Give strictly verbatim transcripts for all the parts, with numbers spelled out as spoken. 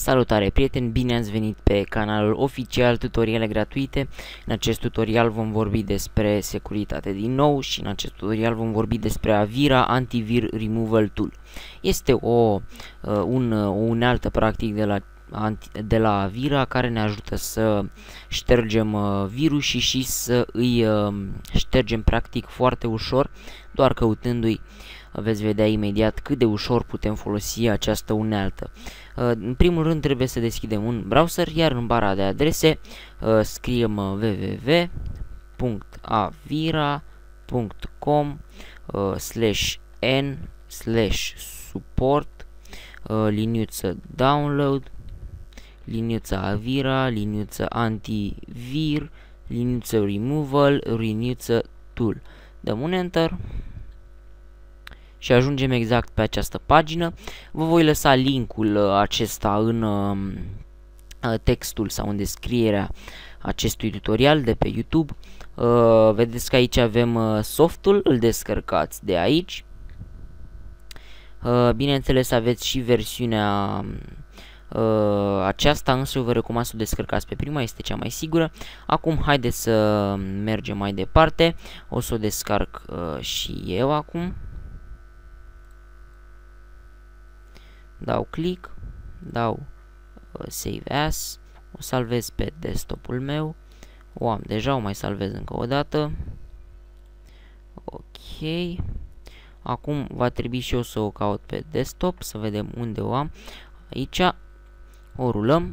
Salutare prieteni, bine ați venit pe canalul oficial Tutoriale Gratuite. În acest tutorial vom vorbi despre securitate din nou și în acest tutorial vom vorbi despre Avira Antivir Removal Tool. Este o, uh, un, o unealtă practic de la, de la Avira care ne ajută să ștergem uh, virusii și să îi uh, ștergem practic foarte ușor, doar căutându-i. Veți vedea imediat cât de ușor putem folosi această unealtă. În primul rând trebuie să deschidem un browser, iar în bara de adrese scriem w w w punct avira punct com slash n slash support liniuță download, liniuță Avira, liniuță antivir, liniuță removal, liniuță tool. Dăm un enter și ajungem exact pe această pagină. Vă voi lăsa linkul acesta în uh, textul sau în descrierea acestui tutorial de pe YouTube. Uh, vedeți că aici avem uh, softul, îl descărcați de aici. Uh, bineînțeles aveți și versiunea uh, aceasta, însă eu vă recomand să o descărcați pe prima, este cea mai sigură. Acum haideți să mergem mai departe. O să o descarc uh, și eu acum. Dau click, dau uh, Save As, o salvez pe desktopul meu, o am deja, o mai salvez încă o dată. Ok, acum va trebui și eu să o caut pe desktop, să vedem unde o am. Aici o rulăm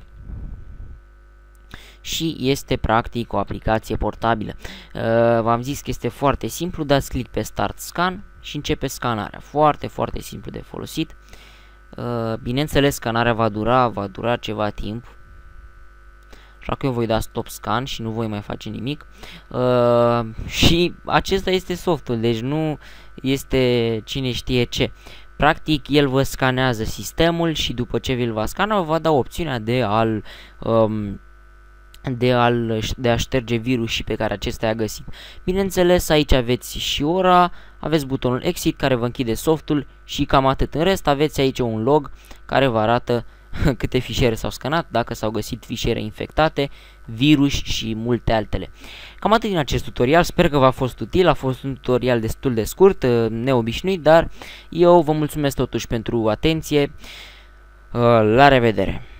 și este practic o aplicație portabilă. Uh, V-am zis că este foarte simplu, dați click pe Start Scan și începe scanarea. Foarte, foarte simplu de folosit. Uh, bineînțeles, scanarea va dura, va dura ceva timp, așa că eu voi da stop scan și nu voi mai face nimic. Uh, și acesta este softul, deci nu este cine știe ce. Practic, el vă scanează sistemul și după ce vi-l va scana, vă va da opțiunea de a-l um, de, a de a șterge virusii pe care acesta i-a găsit. Bineînțeles, aici aveți și ora, aveți butonul Exit care vă închide softul și cam atât. În rest aveți aici un log care vă arată câte fișiere s-au scanat, dacă s-au găsit fișiere infectate, virus și multe altele. Cam atât din acest tutorial, sper că v-a fost util, a fost un tutorial destul de scurt, neobișnuit, dar eu vă mulțumesc totuși pentru atenție. La revedere!